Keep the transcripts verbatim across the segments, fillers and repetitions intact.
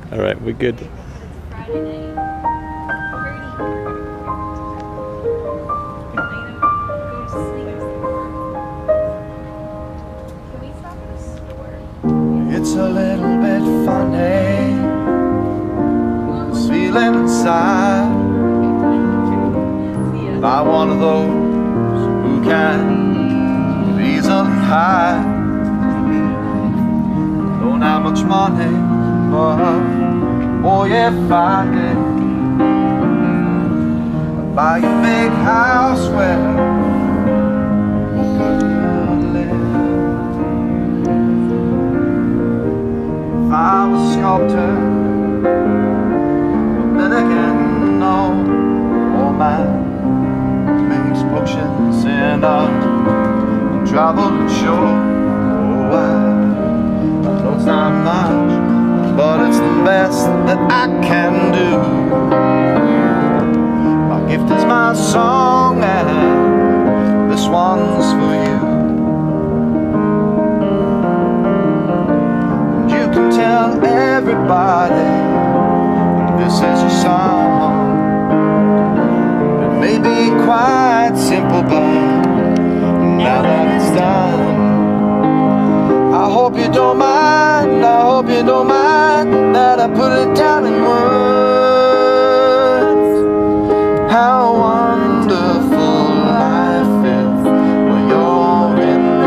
All right, we're good. Friday night. It's a little bit funny, this feeling inside, by one of those who can easily hide. Don't have much money, but oh yeah, find it. Buy a big house where we could live. If I was a sculptor, Dominican, no, old man makes potions and I'll travel and show. Oh, I, I know it's not much, but it's the best that I can do. My gift is my song, and this one's for you. Tell everybody this is your song. It may be quite simple, but now that it's done, I hope you don't mind, I hope you don't mind that I put it down in words. How wonderful life is when you're in the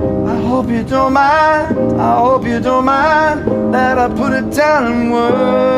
don't mind, I hope you don't mind that I put it down in words.